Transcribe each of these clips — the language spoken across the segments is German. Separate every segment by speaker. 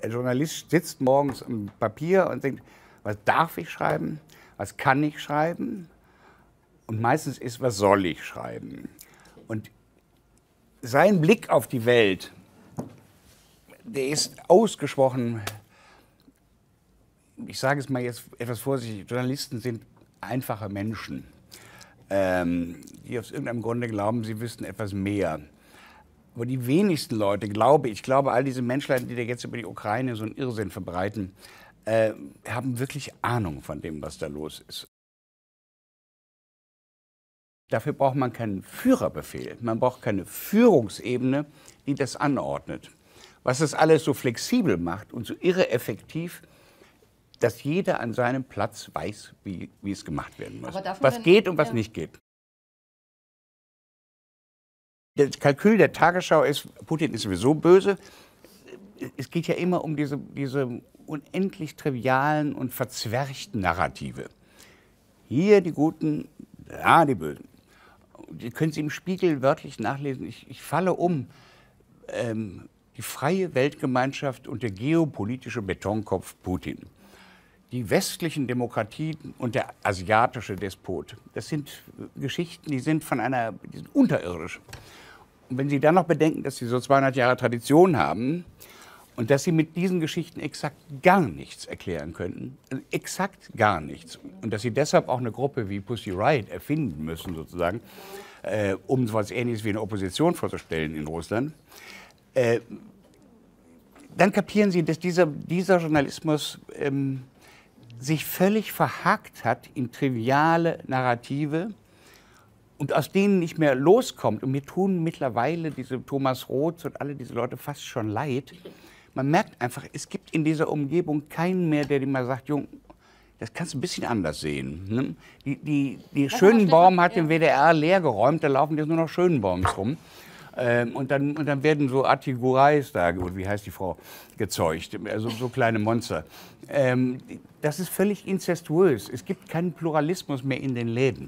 Speaker 1: Der Journalist sitzt morgens am Papier und denkt, was darf ich schreiben, was kann ich schreiben? Und meistens ist, was soll ich schreiben? Und sein Blick auf die Welt, der ist ausgesprochen, ich sage es mal jetzt etwas vorsichtig, Journalisten sind einfache Menschen, die aus irgendeinem Grunde glauben, sie wüssten etwas mehr. Aber die wenigsten Leute, ich glaube, all diese Menschlein, die da jetzt über die Ukraine so einen Irrsinn verbreiten, haben wirklich Ahnung von dem, was da los ist. Dafür braucht man keinen Führerbefehl, man braucht keine Führungsebene, die das anordnet. Was das alles so flexibel macht und so irre effektiv, dass jeder an seinem Platz weiß, wie es gemacht werden muss. Was geht und was nicht geht. Das Kalkül der Tagesschau ist, Putin ist sowieso böse. Es geht ja immer um diese unendlich trivialen und verzwergten Narrative. Hier die Guten, da die Bösen. Die können Sie im Spiegel wörtlich nachlesen. Ich falle um. Die freie Weltgemeinschaft und der geopolitische Betonkopf Putin. Die westlichen Demokratien und der asiatische Despot. Das sind Geschichten, die sind unterirdisch. Und wenn Sie dann noch bedenken, dass Sie so 200 Jahre Tradition haben und dass Sie mit diesen Geschichten exakt gar nichts erklären könnten, also exakt gar nichts, und dass Sie deshalb auch eine Gruppe wie Pussy Riot erfinden müssen, sozusagen, um so etwas Ähnliches wie eine Opposition vorzustellen in Russland, dann kapieren Sie, dass dieser Journalismus sich völlig verhakt hat in triviale Narrative und aus denen nicht mehr loskommt. Und mir tun mittlerweile diese Thomas Roths und alle diese Leute fast schon leid. Man merkt einfach, es gibt in dieser Umgebung keinen mehr, der dir mal sagt, Jung, das kannst du ein bisschen anders sehen. Ne? Die Schönenbaum hat den WDR leer geräumt, da laufen jetzt nur noch Schönenbaums rum. Und dann werden so Atigurais da, wie heißt die Frau, gezeugt, also so kleine Monster. Das ist völlig inzestuös. Es gibt keinen Pluralismus mehr in den Läden.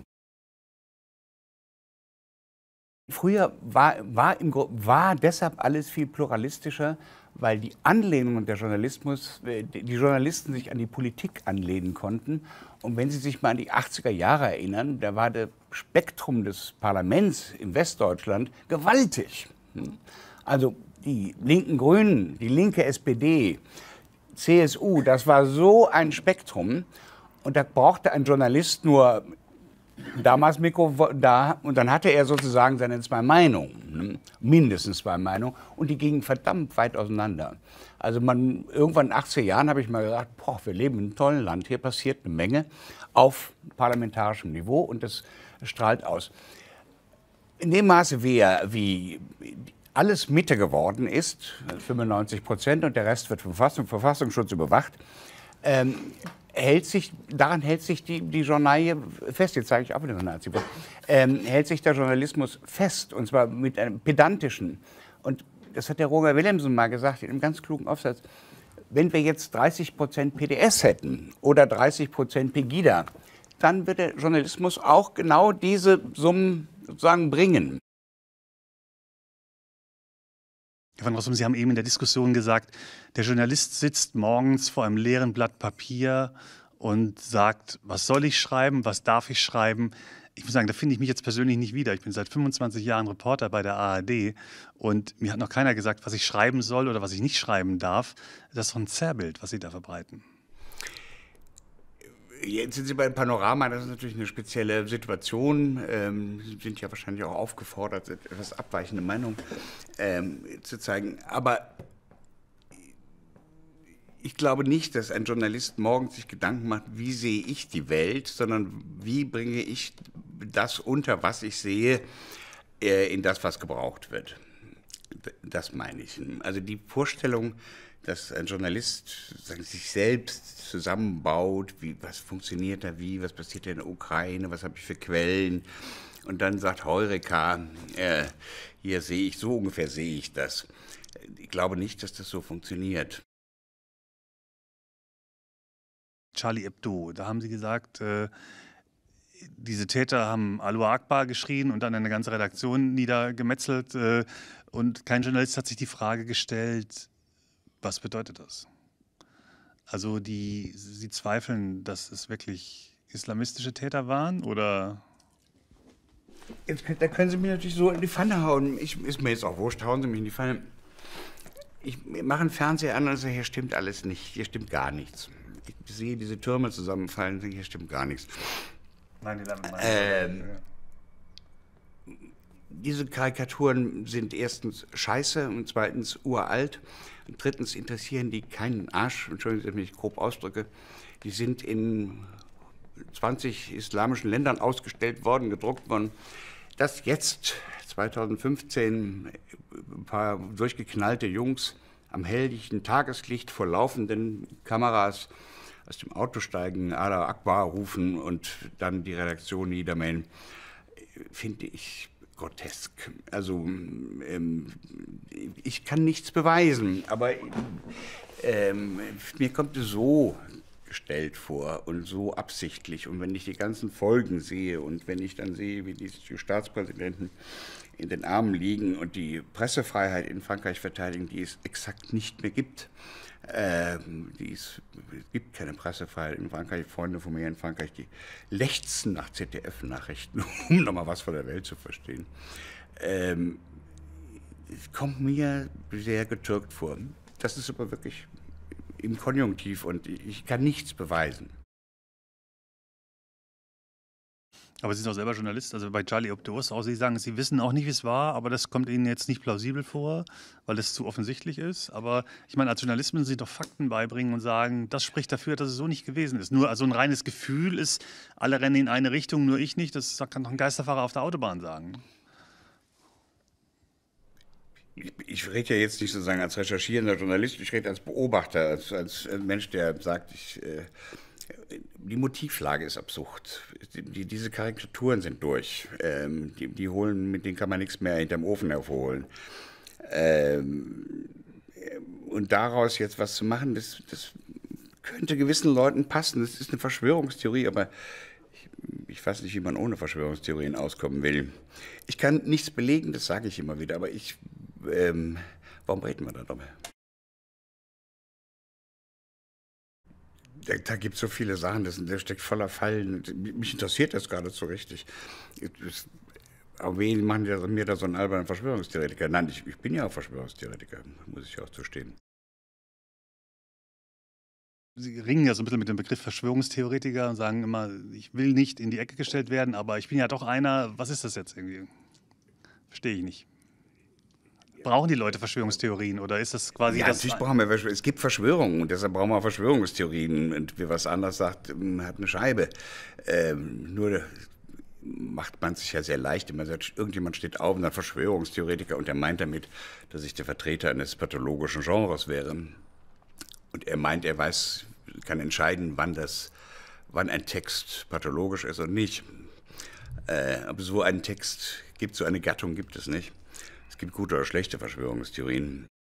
Speaker 1: Früher war deshalb alles viel pluralistischer, weil die Anlehnungen der die Journalisten sich an die Politik anlehnen konnten. Und wenn Sie sich mal an die 80er Jahre erinnern, da war das Spektrum des Parlaments in Westdeutschland gewaltig. Also die linken Grünen, die linke SPD, CSU, das war so ein Spektrum. Und da brauchte ein Journalist nur damals Mikro da und dann hatte er sozusagen seine zwei Meinungen, mindestens zwei Meinungen, und die gingen verdammt weit auseinander. Also irgendwann in den 80er Jahren habe ich mal gedacht, boah, wir leben in einem tollen Land, hier passiert eine Menge auf parlamentarischem Niveau und das strahlt aus. In dem Maße, wie alles Mitte geworden ist, 95%, und der Rest wird vom Verfassungsschutz überwacht, daran hält sich die Journalie fest, jetzt sage ich auch wieder so Nazi, hält sich der Journalismus fest, und zwar mit einem pedantischen. Und das hat der Roger Willemsen mal gesagt, in einem ganz klugen Aufsatz, wenn wir jetzt 30% PDS hätten oder 30% Pegida, dann wird der Journalismus auch genau diese Summen sozusagen bringen.
Speaker 2: Herr van Rossum, Sie haben eben in der Diskussion gesagt, der Journalist sitzt morgens vor einem leeren Blatt Papier und sagt, was soll ich schreiben, was darf ich schreiben. Ich muss sagen, da finde ich mich jetzt persönlich nicht wieder. Ich bin seit 25 Jahren Reporter bei der ARD und mir hat noch keiner gesagt, was ich schreiben soll oder was ich nicht schreiben darf. Das ist doch ein Zerrbild, was Sie da verbreiten.
Speaker 1: Jetzt sind Sie bei Panorama, das ist natürlich eine spezielle Situation. Sie sind ja wahrscheinlich auch aufgefordert, etwas abweichende Meinung zu zeigen. Aber ich glaube nicht, dass ein Journalist morgens sich Gedanken macht, wie sehe ich die Welt, sondern wie bringe ich das unter, was ich sehe, in das, was gebraucht wird. Das meine ich. Also die Vorstellung, dass ein Journalist sich selbst zusammenbaut, was funktioniert da wie, was passiert in der Ukraine, was habe ich für Quellen, und dann sagt Heureka, hier sehe ich, so ungefähr sehe ich das. Ich glaube nicht, dass das so funktioniert.
Speaker 2: Charlie Hebdo, da haben Sie gesagt, diese Täter haben Allahu Akbar geschrien und dann eine ganze Redaktion niedergemetzelt, und kein Journalist hat sich die Frage gestellt, Was bedeutet das? Also Sie zweifeln, dass es wirklich islamistische Täter waren, oder?
Speaker 1: Da können Sie mich natürlich so in die Pfanne hauen. Ist mir jetzt auch wurscht, hauen Sie mich in die Pfanne. Ich mache einen Fernseher an und sage, hier stimmt alles nicht, hier stimmt gar nichts. Ich sehe diese Türme zusammenfallen und denke, hier stimmt gar nichts.
Speaker 2: Nein,
Speaker 1: Diese Karikaturen sind erstens scheiße und zweitens uralt. Und drittens interessieren die keinen Arsch, Entschuldigung, dass ich mich grob ausdrücke. Die sind in 20 islamischen Ländern ausgestellt worden, gedruckt worden. Dass jetzt, 2015, ein paar durchgeknallte Jungs am helllichten Tageslicht vor laufenden Kameras aus dem Auto steigen, Allah Akbar rufen und dann die Redaktion niedermähen, finde ich grotesk. Also ich kann nichts beweisen, aber mir kommt es so gestellt vor und so absichtlich. Und wenn ich die ganzen Folgen sehe und wenn ich dann sehe, wie die Staatspräsidenten in den Armen liegen und die Pressefreiheit in Frankreich verteidigen, die es exakt nicht mehr gibt. Es gibt keine Pressefreiheit in Frankreich. Freunde von mir in Frankreich, die lechzen nach ZDF-Nachrichten, um nochmal was von der Welt zu verstehen. Es kommt mir sehr getürkt vor. Das ist aber wirklich im Konjunktiv und ich kann nichts beweisen.
Speaker 2: Aber Sie sind auch selber Journalist, also bei Charlie Hebdo ist auch, Sie sagen, Sie wissen auch nicht, wie es war, aber das kommt Ihnen jetzt nicht plausibel vor, weil es zu offensichtlich ist. Aber ich meine, als Journalist müssen Sie doch Fakten beibringen und sagen, das spricht dafür, dass es so nicht gewesen ist. Nur also ein reines Gefühl ist, alle rennen in eine Richtung, nur ich nicht, das kann doch ein Geisterfahrer auf der Autobahn sagen.
Speaker 1: Ich rede ja jetzt nicht sozusagen als recherchierender Journalist, ich rede als Beobachter, als Mensch, der sagt, die Motivlage ist absurd. Diese Karikaturen sind durch. Mit denen kann man nichts mehr hinterm Ofen hervorholen. Und daraus jetzt was zu machen, das könnte gewissen Leuten passen. Das ist eine Verschwörungstheorie, aber ich weiß nicht, wie man ohne Verschwörungstheorien auskommen will. Ich kann nichts belegen, das sage ich immer wieder, aber warum reden wir darüber? Da gibt es so viele Sachen, der steckt voller Fallen. Mich interessiert das gar nicht so richtig. Aber wen machen die mir da so einen albernen Verschwörungstheoretiker? Nein, ich bin ja auch Verschwörungstheoretiker, muss ich auch zustehen.
Speaker 2: Sie ringen ja so ein bisschen mit dem Begriff Verschwörungstheoretiker und sagen immer, ich will nicht in die Ecke gestellt werden, aber ich bin ja doch einer. Was ist das jetzt irgendwie? Verstehe ich nicht. Brauchen die Leute Verschwörungstheorien oder ist das quasi
Speaker 1: ja,
Speaker 2: das?
Speaker 1: Natürlich brauchen wir es gibt Verschwörungen und deshalb brauchen wir Verschwörungstheorien. Und wer was anderes sagt, hat eine Scheibe. Nur macht man sich ja sehr leicht. Man sagt, irgendjemand steht auf und sagt Verschwörungstheoretiker und er meint damit, dass ich der Vertreter eines pathologischen Genres wäre. Und er meint, er kann entscheiden, wann ein Text pathologisch ist und nicht. Aber so einen Text gibt, so eine Gattung gibt es nicht. Es gibt gute oder schlechte Verschwörungstheorien.